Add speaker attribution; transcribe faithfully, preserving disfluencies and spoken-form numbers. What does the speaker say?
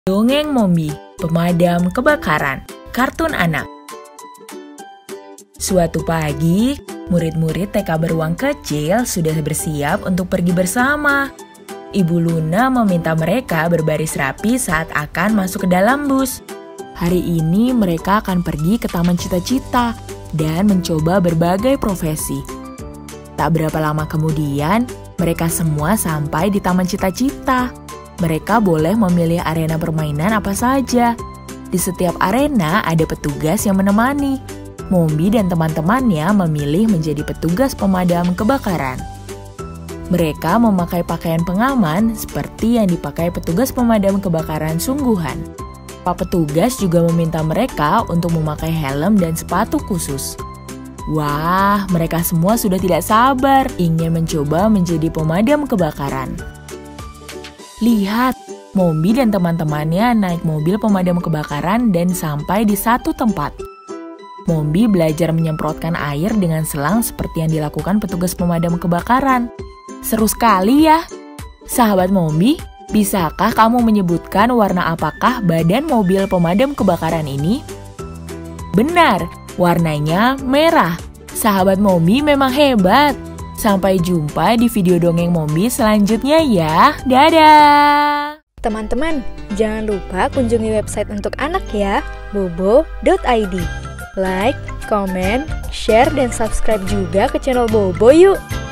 Speaker 1: Dongeng Mombi, Pemadam Kebakaran, kartun anak. Suatu pagi, murid-murid T K beruang kecil sudah bersiap untuk pergi bersama. Ibu Luna meminta mereka berbaris rapi saat akan masuk ke dalam bus. Hari ini mereka akan pergi ke Taman Cita-Cita dan mencoba berbagai profesi. Tak berapa lama kemudian, mereka semua sampai di Taman Cita-Cita. Mereka boleh memilih arena permainan apa saja. Di setiap arena ada petugas yang menemani. Mombi dan teman-temannya memilih menjadi petugas pemadam kebakaran. Mereka memakai pakaian pengaman seperti yang dipakai petugas pemadam kebakaran sungguhan. Pak petugas juga meminta mereka untuk memakai helm dan sepatu khusus. Wah, mereka semua sudah tidak sabar ingin mencoba menjadi pemadam kebakaran. Lihat, Mombi dan teman-temannya naik mobil pemadam kebakaran dan sampai di satu tempat. Mombi belajar menyemprotkan air dengan selang seperti yang dilakukan petugas pemadam kebakaran. Seru sekali ya. Sahabat Mombi, bisakah kamu menyebutkan warna apakah badan mobil pemadam kebakaran ini? Benar, warnanya merah. Sahabat Mombi memang hebat. Sampai jumpa di video dongeng Mombi selanjutnya ya. Dadah!
Speaker 2: Teman-teman, jangan lupa kunjungi website untuk anak ya, bobo dot i d. Like, comment, share, dan subscribe juga ke channel Bobo yuk!